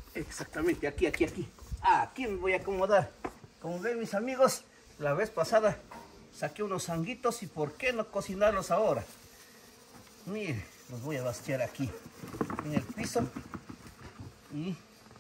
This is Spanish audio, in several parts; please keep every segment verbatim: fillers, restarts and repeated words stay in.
Exactamente, aquí, aquí, aquí. Aquí me voy a acomodar. Como ven mis amigos, la vez pasada saqué unos sanguitos y por qué no cocinarlos ahora. Miren, los voy a vaciar aquí en el piso. Y,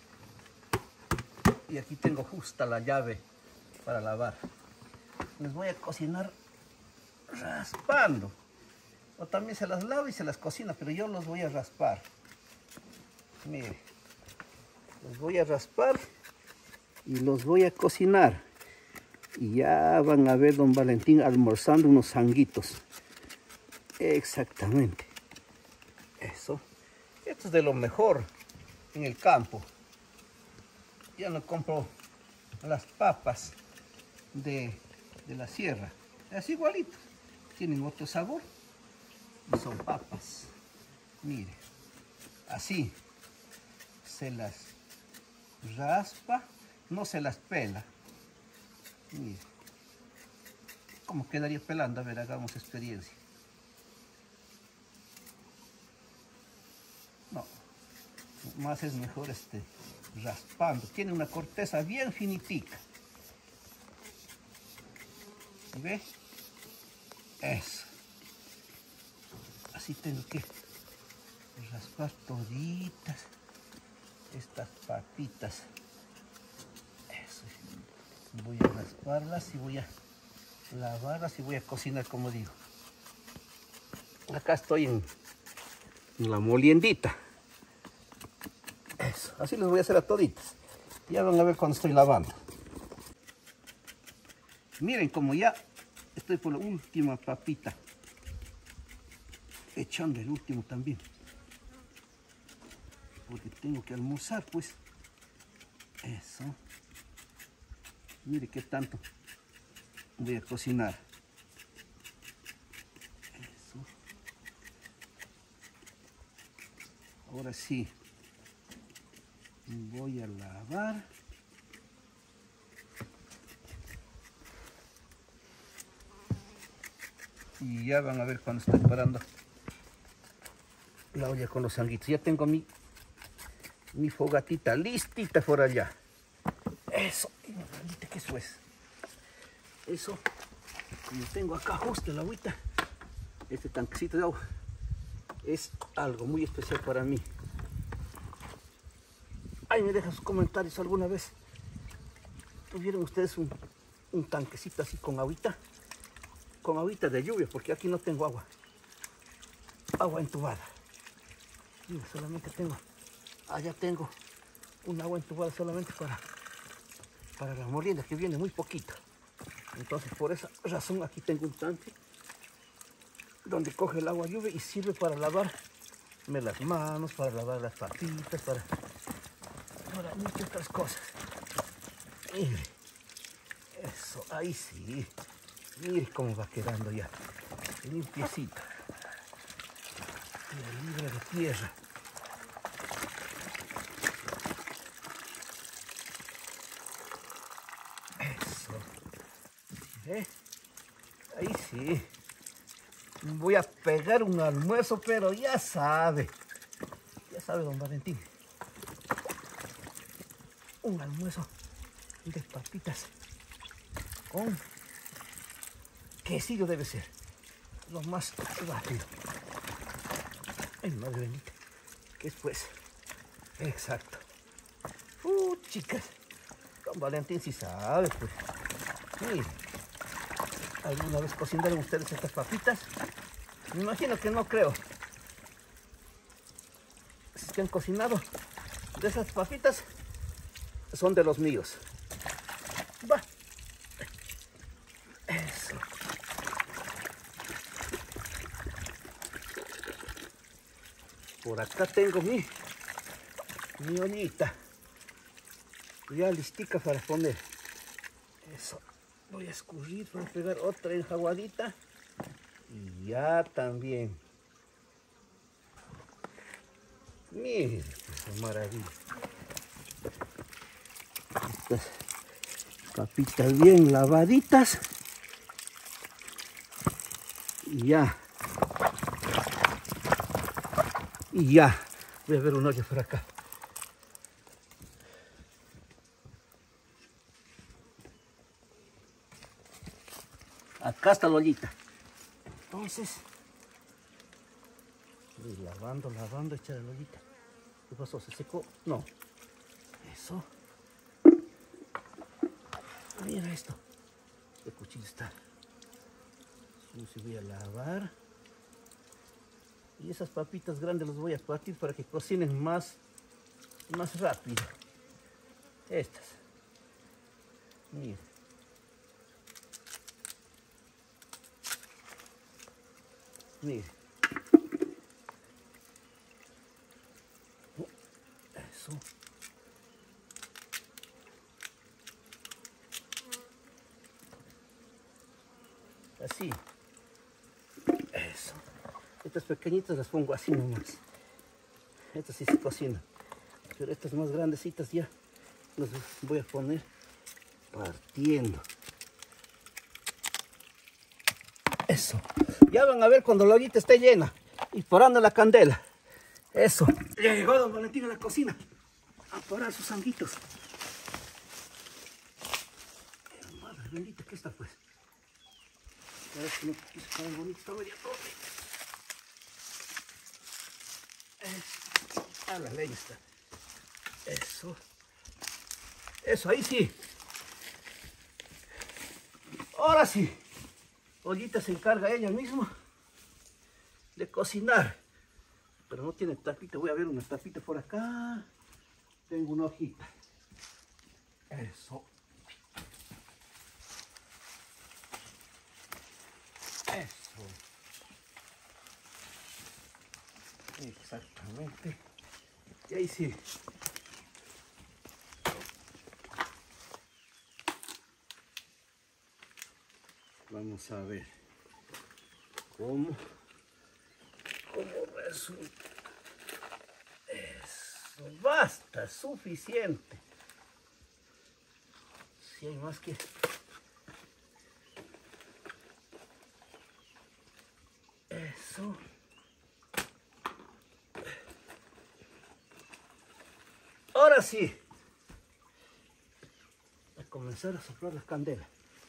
y aquí tengo justa la llave para lavar. Les voy a cocinar raspando. O también se las lava y se las cocina, pero yo los voy a raspar. Miren, los voy a raspar y los voy a cocinar. Y ya van a ver don Valentín almorzando unos sanguitos. Exactamente. Eso. Esto es de lo mejor en el campo. Ya no compro las papas de, de la sierra. Es igualito. Tienen otro sabor. Y son papas. Mire. Así. Se las raspa. No se las pela. Mire. ¿Cómo quedaría pelando? A ver, hagamos experiencia. No. Más es mejor este raspando. Tiene una corteza bien finitica. ¿Ve? Eso. Así tengo que raspar toditas estas papitas. Eso. Voy a rasparlas y voy a lavarlas y voy a cocinar como digo. Acá estoy en, en la moliendita. Eso. Así les voy a hacer a toditas. Ya van a ver cuando estoy lavando. Miren como ya estoy por la última papita. Echando el último también. Porque tengo que almorzar, pues. Eso. Mire qué tanto voy a cocinar. Eso. Ahora sí. Voy a lavar. Y ya van a ver cuando estoy parando la olla con los sanguitos. Ya tengo mi, mi fogatita listita por allá. Eso, que eso es. Eso. Y tengo acá justo el agüita. Este tanquecito de agua es algo muy especial para mí. Ahí me dejan sus comentarios alguna vez. ¿Tuvieron ustedes un, un tanquecito así con agüita? Con agüita de lluvia, porque aquí no tengo agua. Agua entubada. Mira, solamente tengo, allá tengo un agua entubada solamente para, para la molienda, que viene muy poquito. Entonces, por esa razón, aquí tengo un tanque donde coge el agua lluvia y sirve para lavarme las manos, para lavar las papitas, para, para muchas otras cosas. Mire, eso, ahí sí. Mire cómo va quedando ya, limpiecito. Y libre de tierra. Eso. ¿Eh? Ahí sí. Voy a pegar un almuerzo, pero ya sabe. Ya sabe don Valentín. Un almuerzo de papitas con quesillo debe ser. Lo más rápido. Ay, madre bendita. ¿Qué es pues? Exacto. Uh, chicas. Don Valentín sí sabe, pues. Miren. ¿Alguna vez cocinaron ustedes estas papitas? Me imagino que no creo. Si que han cocinado de esas papitas, son de los míos. Va. Eso. Por acá tengo mi, mi ollita. Ya listica para poner. Eso. Voy a escurrir, voy a pegar otra enjaguadita. Y ya también. Miren, qué maravilla. Estas papitas bien lavaditas. Y ya. Y ya. Voy a ver un hoyo por acá. Acá está la ollita. Entonces, voy lavando, lavando, echar la ollita. ¿Qué pasó? ¿Se secó? No. Eso. Mira esto. El cuchillo está sucio. Voy a lavar. Y esas papitas grandes las voy a partir para que cocinen más, más rápido. Estas. Mira. Mire. Eso. Así. Eso. Estas pequeñitas las pongo así nomás. Estas sí se cocinan. Pero estas más grandecitas ya las voy a poner partiendo. Eso. Ya van a ver cuando la ollita esté llena y parando la candela. Eso. Ya llegó don Valentín a la cocina a parar sus sanguitos. Madre bendita, ¿qué está pues? A ver si no quise poner bonito, está media torre. A la leña está. Eso. Eso, ahí sí. Ahora sí. Ollita se encarga ella misma de cocinar. Pero no tiene tapita. Voy a ver una tapita por acá. Tengo una hojita. Eso. Eso. Exactamente. Y ahí sí. Vamos a ver cómo, cómo resulta. Eso, basta, suficiente. Si hay más que... Eso. Ahora sí. A comenzar a soplar las candelas.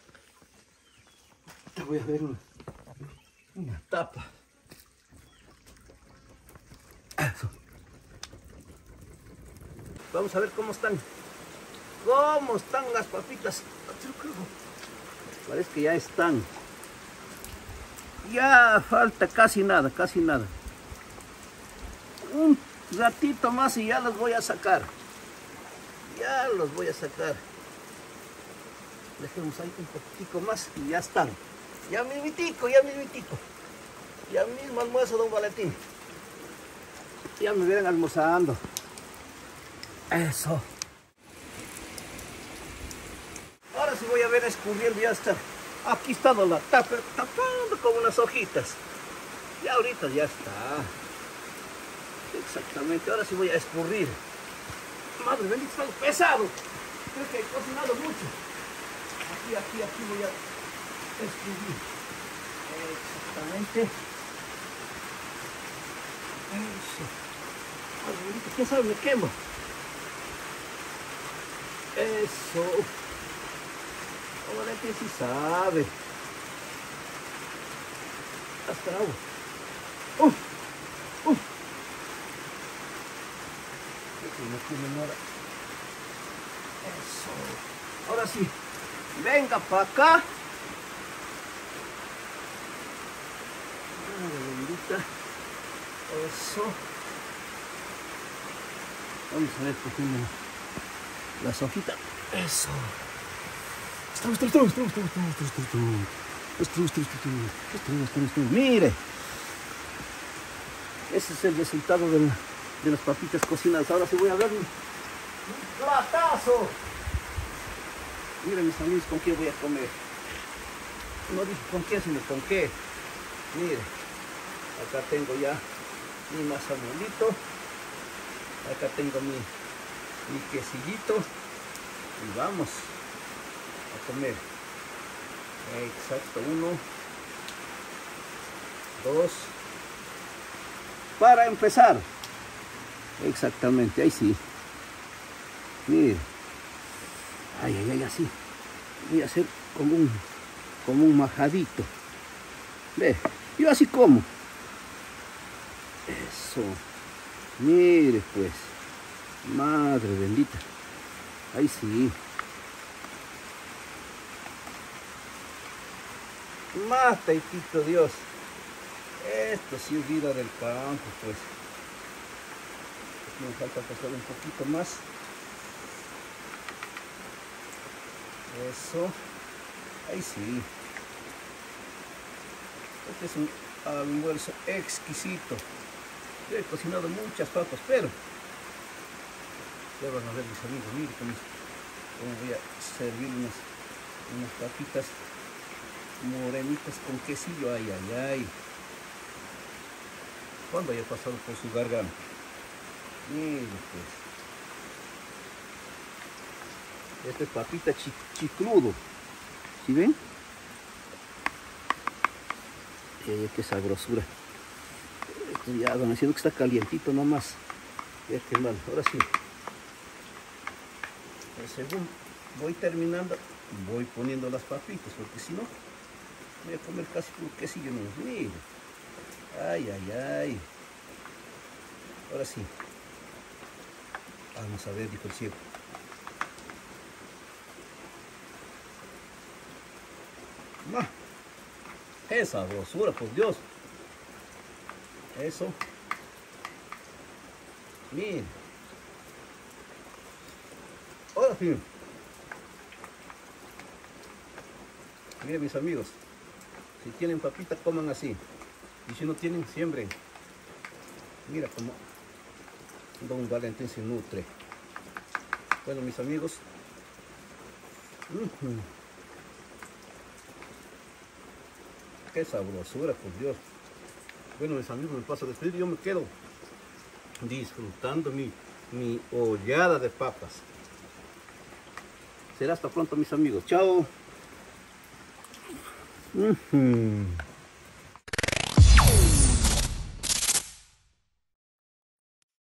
Voy a ver una, una tapa. Eso. Vamos a ver cómo están. ¿Cómo están las papitas? Parece que ya están. Ya falta casi nada, casi nada. Un ratito más y ya los voy a sacar. Ya los voy a sacar. Dejemos ahí un poquitico más y ya están. Ya mismitico, ya mismitico. Ya mismo almuerzo, don Valentín. Ya me vienen almorzando. Eso. Ahora sí voy a ver escurriendo, ya está. Aquí está la tapa, tapando con unas hojitas. Ya ahorita ya está. Exactamente, ahora sí voy a escurrir. Madre bendita, está algo pesado. Creo que he cocinado mucho. Aquí, aquí, aquí voy a escurrir. Exactamente. Eso. Madre bendita, ¿quién sabe? Me quemo. Eso. Ahora que sí sabe. Hasta agua. ¡Uf! ¡Uf! No tiene nada. Eso. Ahora sí. Venga para acá. Madre bendita. Eso. Vamos a ver cogiendo las hojitas. Eso. Mire, ese es el resultado de, la, de las papitas cocinadas. Ahora sí voy a ver un platazo. Miren mis amigos con qué voy a comer. No dije con qué, sino con qué. Mire, acá tengo ya mi mazamolito. Acá tengo mi, mi quesillito. Y vamos a comer. Exacto, uno, dos, para empezar. Exactamente, ahí sí. Mire, ay, ay, ay, así. Voy a hacer como un, como un majadito. Ve, yo así como. Eso. Mire pues. Madre bendita. Ahí sí. Mata, hijito Dios. Esto sí es vida del campo, pues. Aquí me falta pasar un poquito más. Eso. Ahí sí. Este es un almuerzo exquisito. Yo he cocinado muchas papas, pero ya van a ver mis amigos, miren cómo, cómo voy a servir unas, unas papitas morenitas con quesillo. Ay, ay, ay. Cuando haya pasado por su garganta. Miren pues. Esta es papita chi chicludo. ¿Sí ven? Eh, qué sabrosura. Esto ya van haciendo que está calientito nomás. Ya que mal. Ahora sí. Pero según voy terminando, voy poniendo las papitas, porque si no, voy a comer casi puro quesillo. No, mire. Ay, ay, ay. Ahora sí. Vamos a ver, dijo el ciego. ¡Ah! ¡Qué sabrosura, por Dios! Eso. Miren. Ahora sí. Miren, mis amigos. Si tienen papita, coman así. Y si no tienen, siembren. Mira cómo Don Valentín se nutre. Bueno, mis amigos. Uh-huh. Qué sabrosura, por Dios. Bueno, mis amigos, me paso a despedir. Yo me quedo disfrutando mi, mi ollada de papas. Será hasta pronto, mis amigos. Chao. Uh-huh.